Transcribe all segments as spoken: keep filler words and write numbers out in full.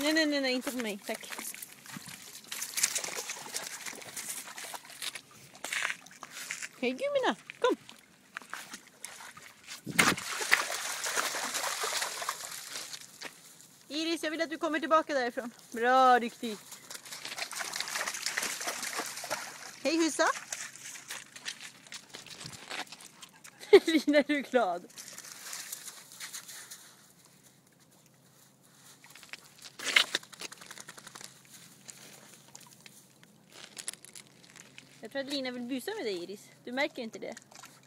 Nej, nej, nej, nej, inte på mig, tack. Hej gummorna, kom. Iris, jag vill att du kommer tillbaka därifrån. Bra, duktig. Hej husa. Lina, är du glad? Jag tror att Lina vill busa med dig, Iris. Du märker inte det.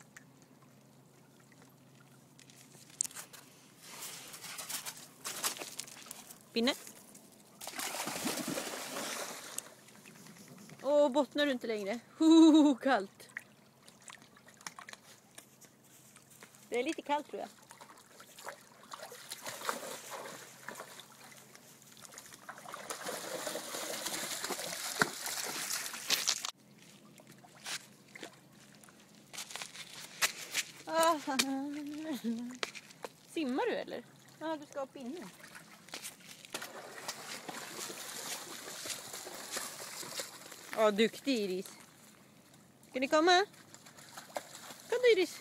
Pinne. Åh, bottnar du inte längre? Ho, kallt. Det är lite kallt tror jag. Ah. Simmar du eller? Ja, ah, du ska ha pinne. Ja, duktig Iris. Ska ni komma? Kom då Iris.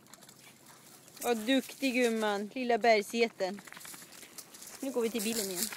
Ja, duktig gumman. Lilla bergsgeten. Nu går vi till bilen igen.